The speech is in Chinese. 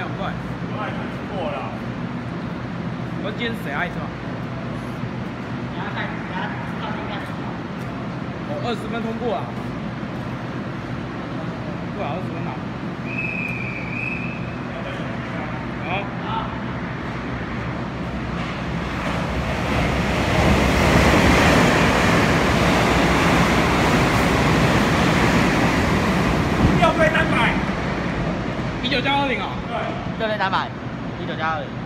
很快。 我爱过了。 我今天谁爱车？ 你要看，你要到底干什么？ 我20分通过啊。对啊，20分啊。好。 好。 要被300。 19+20啊？ 对。 对对，300，19+20。